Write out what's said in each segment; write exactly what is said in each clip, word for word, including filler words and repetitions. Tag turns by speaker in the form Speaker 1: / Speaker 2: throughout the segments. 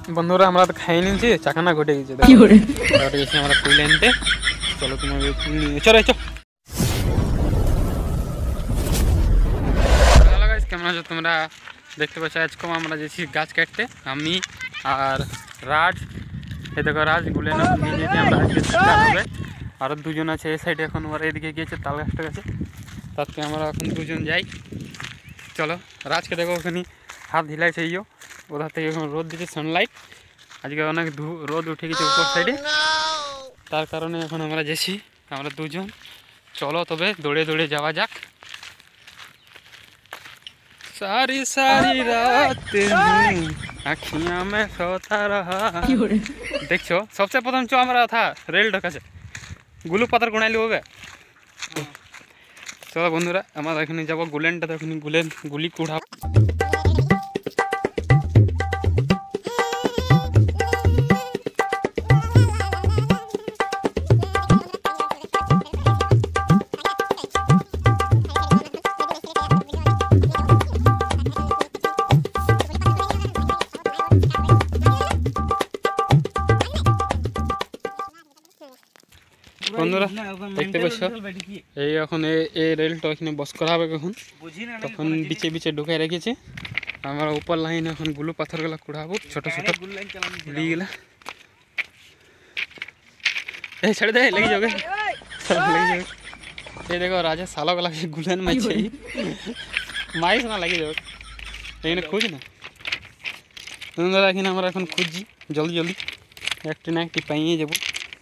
Speaker 1: বন্ধুরা আমরা তো খাই নিয়েছি, চাখানা ঘটে গেছে। দেখো গেছি আমরা ফুল আনতে। চলো তোমাকে চলো চলো। হ্যালো গাইস, কেমন আছো তোমরা? দেখতে পাচ্ছ আজকে আমরা যেছি গাছ কাটতে, আমি আর রাজ। এই দেখো রাজ গুলে না নিয়ে যেতে আমরা আজকে হবে। আর দুজন আছে এই সাইডে, এখন ওরা এদিকে গিয়েছে তাল গাছটা কাছে। তাতে আমরা এখন দুজন যাই। চলো রাজকে দেখো ওখানে হাত হিলাইছে ইয়ো, ওধার থেকে এখন রোদ দিচ্ছে, সানলাইট। আজকে অনেক রোদ উঠে গেছে উপর সাইডে, তার কারণে এখন আমরা যাচ্ছি আমরা দুজন। চলো তবে দৌড়ে দৌড়ে যাওয়া যাক। सारी सारी रात आखियां में सोता रहा। देखो सबसे प्रथम चो हमारा था रेल ढका से गुलू पातर गुणाइल होबे। चलो बंधुरा আমরা এখানে যাব গুলেনটা, তো এখানে গুলেন গুলি কুড়া। বন্ধুরা দেখতে পাচ্ছ এই এখন এই রেলটা এখানে বস করা হবে, এখন তখন বিচে বিচে ঢুকাই রেখেছে। আমরা উপর লাইন এখন গুলো পাথরগুলা কুড়াবো, ছোট ছোট গুলিগুলা। এই ছেড়ে দে, লেগে যাবে লেগে যাবে। এই দেখো রাজা সালাগুলা গুলেন মারছে, মাইস না লেগে যাবে। এখানে খুঁজ না বন্ধুরা, এখানে আমরা এখন খুঁজছি জলদি জলদি, একটি না একটি পাইয়ে যাবো।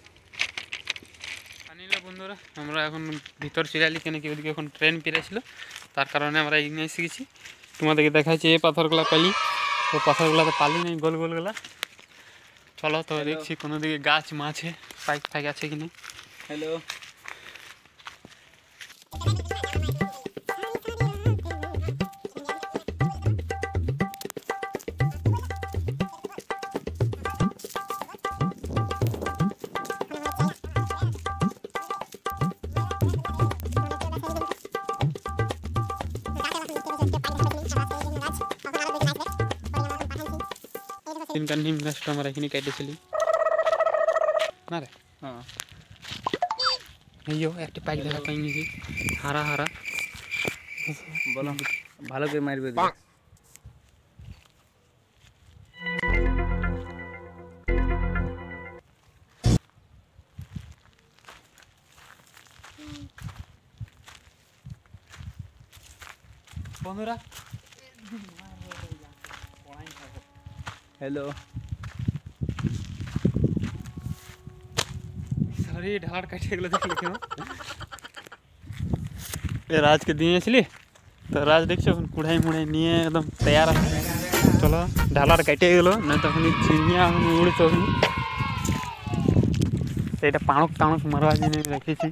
Speaker 1: বন্ধুরা আমরা এখন ভিতর চলে এলি, কেন কি ওদিকে এখন ট্রেন পেরেছিল, তার কারণে আমরা এগিয়ে এসে গেছি। তোমাদেরকে দেখাচ্ছি এই পাথরগুলা পালি, ও পাথরগুলা তো পালি নেই গোল গোলগুলা। চলো তো দেখছি কোনো দিকে গাছ মাছে পাইক ফাইক আছে কিনা। হ্যালো इनका नीम गाछटा আমরা এখানে কেটেছিলি না রে। হ্যাঁ এইও একটা পাইক দেখা পাই নিছি হারা হারা। বলো ভালো করে মারবে। বন্ধুরা हेलो सॉरी ढाल काटे गलो देख लियो ए राज के दिए छिली, तो राज देखछो कुढ़ाई मुढ़ाई निये एकदम तैयार আছে। चलो ढालार काटे गलो ना, तखनी चिनिया उड़ी तो এটা পাণক টাণক মারবা জন্য রেখেছি।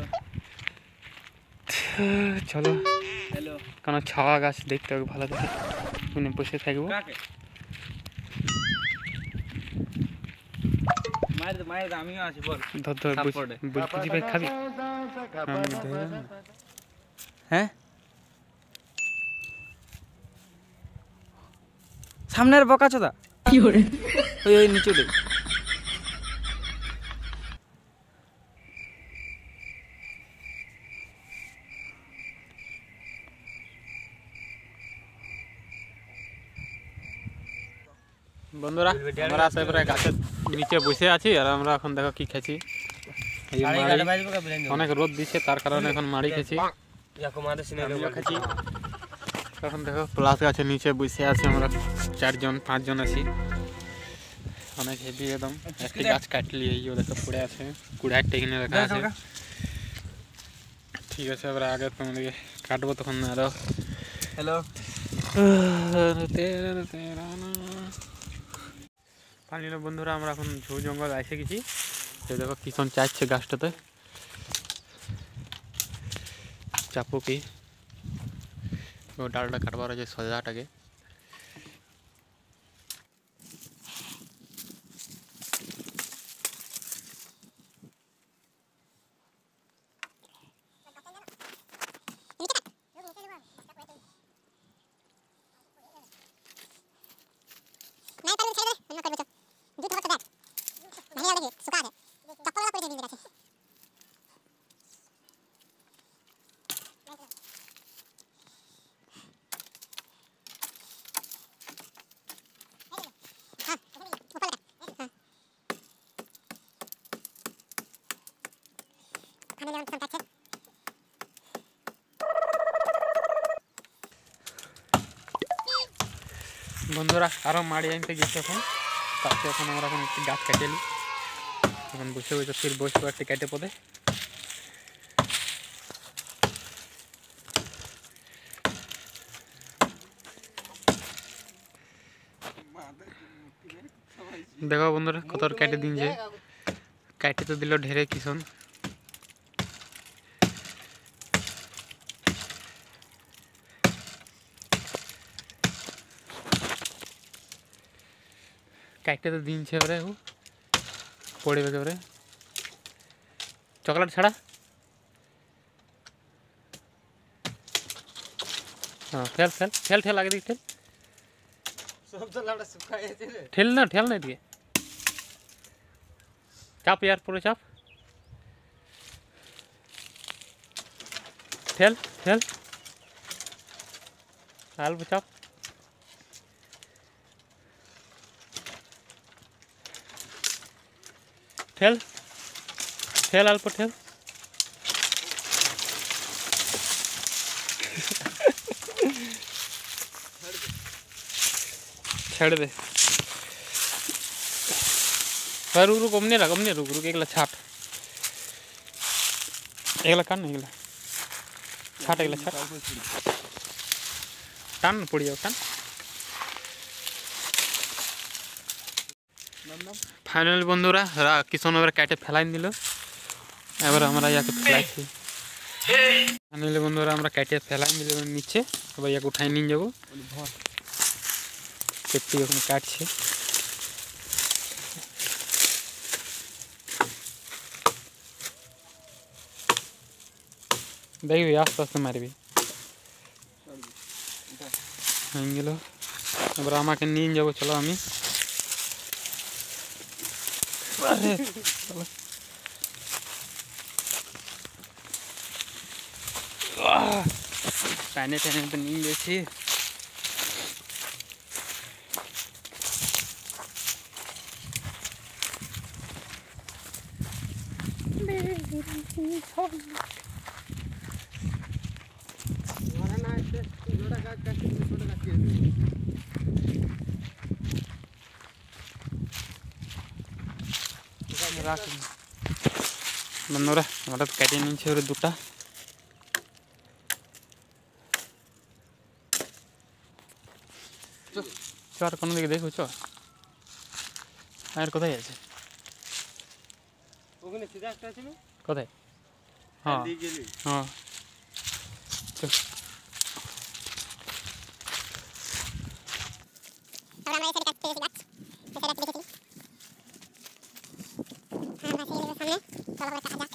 Speaker 1: চলো হ্যালো কোন ছাওয়া গাছ দেখতে হবে ভালো দেখে, মানে বসে থাকবো। মার দে মার দে, আমিও আছি বল। ধর ধর বুঝি ভাই খাবি? হ্যাঁ সামনের বকাচোদা কি করে ওই ওই নিচে দে। বন্ধুরা আমরা সবাই গাছের নিচে বসে আছি, আর আমরা এখন দেখো কি খাচ্ছি। অনেক রোদ দিচ্ছে, তার কারণে এখন মাড়ি খাচ্ছি। এখন দেখো প্লাস গাছের নিচে বসে আছি আমরা, চারজন পাঁচজন আছি, অনেক হেভি একদম। একটি গাছ কাটলি এই দেখো পড়ে আছে, কুড়াইটা এখানে রাখা আছে। ঠিক আছে এবার আগে তোমাদেরকে কাটবো তখন আরো। হ্যালো পানি বন্ধুরা আমরা এখন ঝোড় জঙ্গল এসে গেছি। দেখো কিষণ চাইছে গাছটাতে চাপো কি ও ডালটা কাটবার আছে সজাটাকে। नहीं पहले साइड में करबो तो বন্ধুরা আরও মাড়ি আনতে গেছে এখন, তারপরে এখন আমরা এখন একটি গাছ কেটে নিই, এখন বসে বসে ফির বসবো একটি কেটে পদে। দেখো বন্ধুরা কত কেটে দিন যে কেটে তো দিল ঢেরে কিষণ। काटते तो दिन छे रे वो पड़े रे चॉकलेट छाड़ा हाँ ठेल ठेल ठेल ठेल आगे देख ठेल सब तो लाड़ा सुखाए थे ठेल ना ठेल नहीं दिए चाप यार पूरे चाप ठेल ठेल आल चाप ठेल ठेल अल्प ठेल छेड़ दे फिर रुक रुक अमने रुक अमने रुक रुक एकला छाट एकला कान एकला छाट एकला छाट टान पड़ी जाओ टान फाइनल बंधुरा किसान काटे फेलाइन दिल एबार हमारा या फेलाइছি फाइनल बंधुरा काटे फेलाइन दिल नीचे एबार या उठाई नहीं जाब पेटी এখন কাটছে দেখবি আস্তে আস্তে মারবি হয়ে গেল এবার আমাকে নিয়ে যাব চলো আমি अरे पानी टाने तो नहीं जैसी बंधुरा हमारा काटे नहीं दूटा चार कोनो दिखे देखो चो आर कोথায় আছে ওখানে সিধা একটা আছে না কোথায় হ্যাঁ দিয়ে গেলি হ্যাঁ চল আমরা এসে কাটতে এসে গাছ এসে কাটতে দেখেছি আমরা সেই সামনে চলো করে কাটা যাক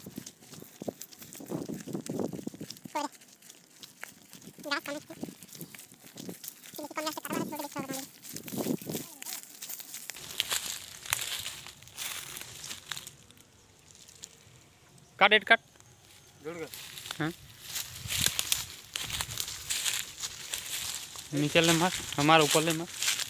Speaker 1: করে গাছ কাটতে কিন্তু কম রাস্তা কাটা ছোট দেখতে হবে काट एट काट जोड़ गया हाँ नीचे ले मार हमारे ऊपर ले मार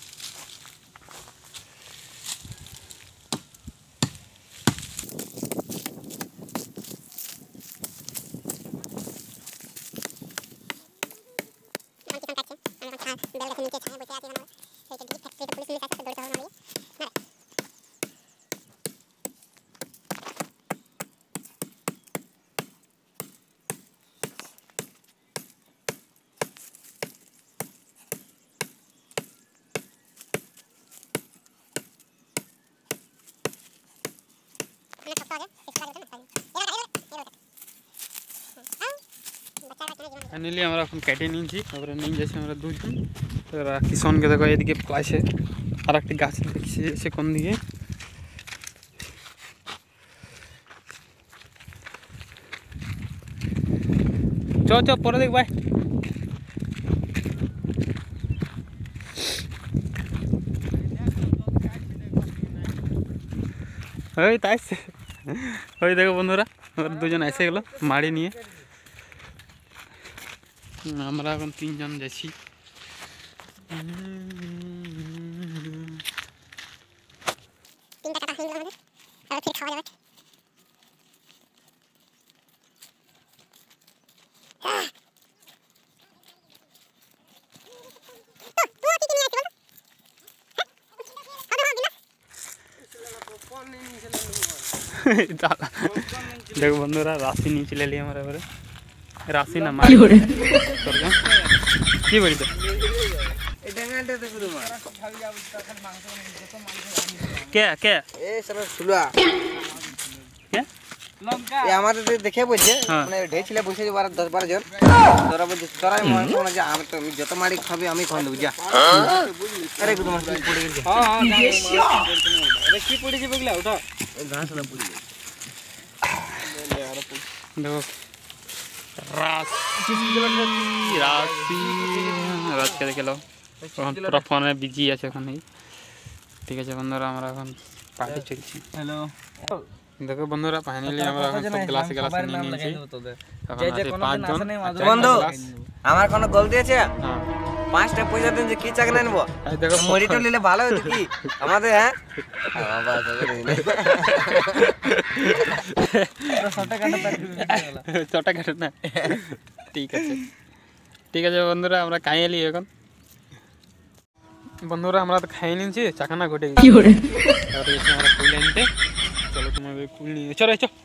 Speaker 1: फाइनली हमारा काटे नहीं थी नहीं जैसे हमारा दूध किसान के देखो ये प्लास है और एक गाछ देखिए कौन दिए चो चो पर देख भाई ওই তাই ওই দেখো বন্ধুরা দুজন এসে গেল মাড়ি নিয়ে। আমরা এখন তিনজন যাচ্ছি। देखो बंधुरा राशि नहीं चले लिए हमारे बारे राशि ना मार की बोली तो क्या क्या
Speaker 2: ए सर सुलवा
Speaker 1: क्या
Speaker 2: ये हमारे तो देखे बुझे মানে ঢেছিলা বসে বারো দশ বারো জন তোরা বুঝে তোরা মনে কোন যে আমি তো যত মারি খাবে আমি কোন লউ যা আরে কত মাছ পড়ে গেছে हां हां আরে কি পড়ে যাবে বগলা ওটা এই ঘাস না পড়ে গেছে
Speaker 1: देखो राशि राशि रात के देखे लो पूरा फोन में बिजी আছে এখন এই ঠিক আছে বন্ধুরা আমরা এখন পার্টি চলছি।
Speaker 2: হ্যালো
Speaker 1: দেখো বন্ধুরা ফাইনালি আমরা এখন সব গ্লাস গ্লাস নিয়ে নিয়েছি। যে যে কোনো দিন আসে নাই
Speaker 2: বন্ধু আমার কোন গলতি আছে? হ্যাঁ পাঁচটা পয়সা দিন যে কি চাকনা নেব এই দেখো মরিটো নিলে ভালো হতো কি আমাদের হ্যাঁ বাবা ছোটা কাটা তার
Speaker 1: ছোটা কাটা না ঠিক আছে ঠিক আছে বন্ধুরা আমরা খাইলি এখন বন্ধুরা আমরা তো খাই নিয়েছি চাকানা ঘটে গেছে আর এসে আমরা ফুল নিতে চলো তোমাদের ফুল নিয়ে চলো চলো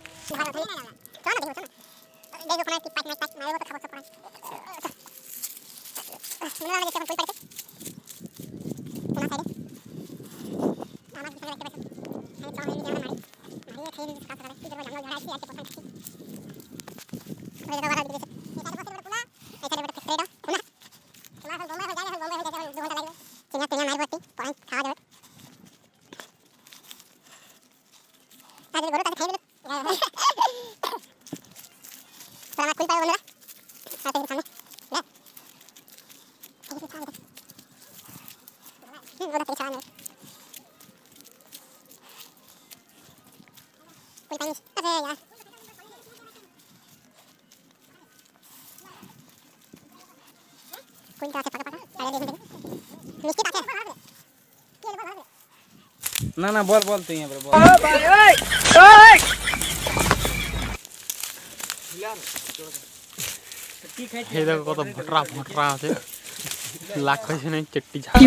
Speaker 2: না না বল বল তুই यहाँ पर बोल
Speaker 1: भाई ओए ओए हे देखो কত ভটরা ভটরা আছে লাখ পয়সা নেই চট্টি ঝাড়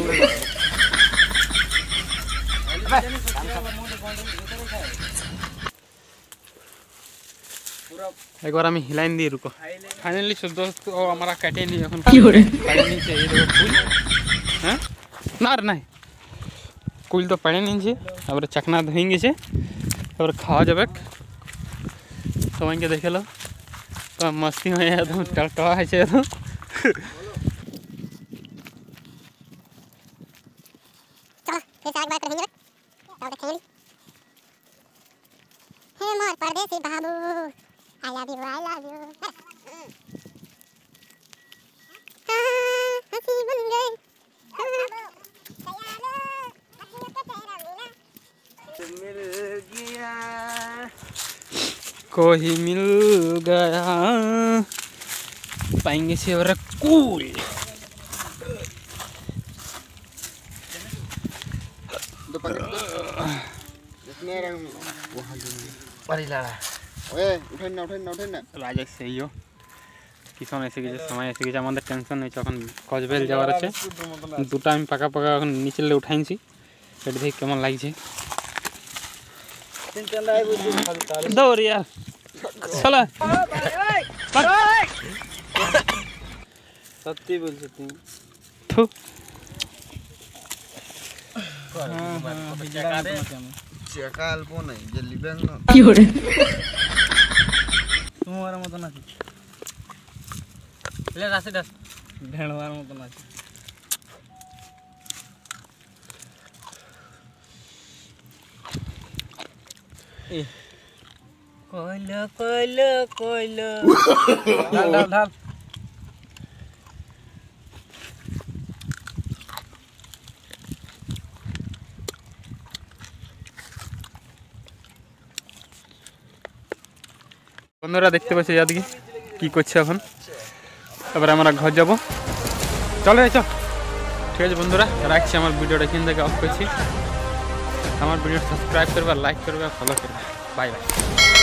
Speaker 1: एक बार हम हिलाइन दिए रुको फाइनली सब दोस्त हमारा काटे नहीं এখন পাড়ে নিচে এই দেখো ফুল হ্যাঁ না রে নাই কুল তো পাড়ে নিচে তারপরে চাকনা ধুই গেছে তারপরে খাওয়া যাবে সবাইকে দেখে লো তো মস্তি হয়ে একদম টলটলা হয়েছে একদম চলো ফির একবার করে হেঙ্গে তারপরে খেলি হে মোর परदेसी बाबू I love you, I love you. हंसी बन गए
Speaker 2: मिल गया
Speaker 1: कोई मिल गया पाएंगे से और कूल
Speaker 2: परी लाड़ा
Speaker 3: ওয়ে উঠেন না উঠেন না উঠেন না
Speaker 1: রাজেশ সেইও কিষণ এসে গেছে সময় এসে গেছে আমাদের টেনশন নেই এখন কজবেল যাওয়ার আছে দুটো আমি পাকা পাকা এখন নিচে উঠাইছি এটা দেখে কেমন লাগছে দৌড় यार চলো
Speaker 2: সত্যি বলছিস তুই
Speaker 1: থু
Speaker 3: চেকাল কোন নাই যে লিবেন না
Speaker 1: কি করে
Speaker 2: তোমার মত না লে রাসে দাস ভেড়ওয়ার মত না এ কইলো কইলো কইলো ঢাল ঢাল ঢাল
Speaker 1: বন্ধুরা দেখতে পাচ্ছি যাদিকে কি করছে এখন, এবার আমরা ঘর যাব। চলে চল, ঠিক আছে বন্ধুরা রাখছি, আমার ভিডিওটা এখান থেকে অফ করছি। আমার ভিডিও সাবস্ক্রাইব করবে, লাইক করবে, ফলো করবে। Bye by.